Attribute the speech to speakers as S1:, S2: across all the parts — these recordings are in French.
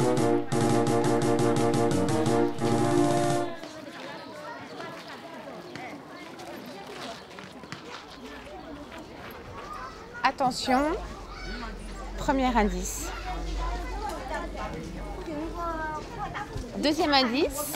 S1: Attention, premier indice. Deuxième indice.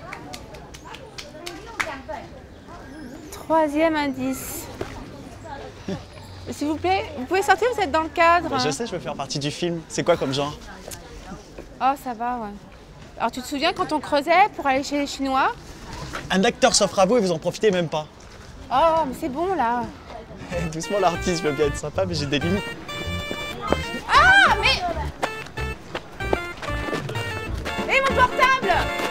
S1: Troisième indice. S'il vous plaît, vous pouvez sortir, vous êtes dans le cadre.
S2: Je sais, je veux faire partie du film. C'est quoi comme genre?
S1: Oh, ça va, ouais. Alors, tu te souviens quand on creusait pour aller chez les Chinois?
S2: Un acteur s'offre à vous et vous en profitez même pas.
S1: Oh, mais c'est bon, là.
S2: Doucement l'artiste, je veux bien être sympa, mais j'ai des limites.
S1: Ah, mais... Et mon portable!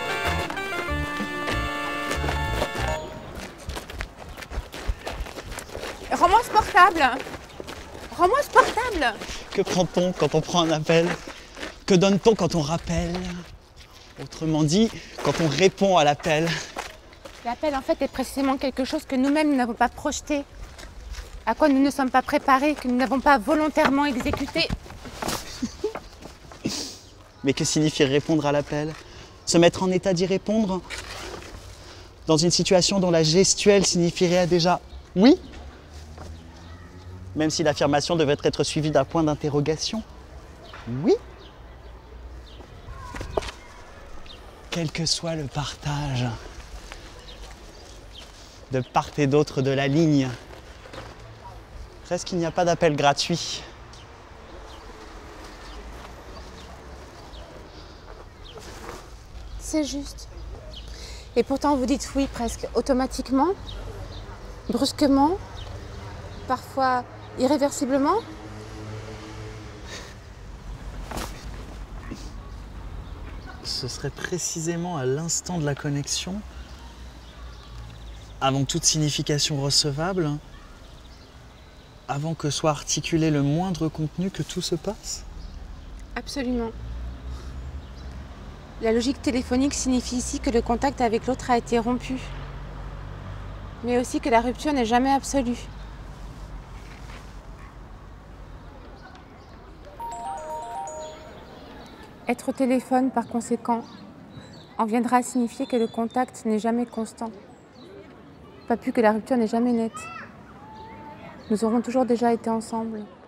S1: Rends-moi ce portable. Rends-moi ce portable.
S2: Que prend-on quand on prend un appel? Que donne-t-on quand on rappelle? Autrement dit, quand on répond à l'appel.
S1: L'appel, en fait, est précisément quelque chose que nous-mêmes n'avons pas projeté, à quoi nous ne sommes pas préparés, que nous n'avons pas volontairement exécuté.
S2: Mais que signifie répondre à l'appel? Se mettre en état d'y répondre? Dans une situation dont la gestuelle signifierait déjà « oui », même si l'affirmation devait être suivie d'un point d'interrogation. Oui. Quel que soit le partage, de part et d'autre de la ligne, presque il n'y a pas d'appel gratuit.
S1: C'est juste. Et pourtant, vous dites oui presque automatiquement, brusquement, parfois irréversiblement.
S2: Ce serait précisément à l'instant de la connexion, avant toute signification recevable, avant que soit articulé le moindre contenu, que tout se passe?
S1: Absolument. La logique téléphonique signifie ici que le contact avec l'autre a été rompu, mais aussi que la rupture n'est jamais absolue. Être au téléphone, par conséquent, en viendra à signifier que le contact n'est jamais constant, pas plus que la rupture n'est jamais nette. Nous aurons toujours déjà été ensemble.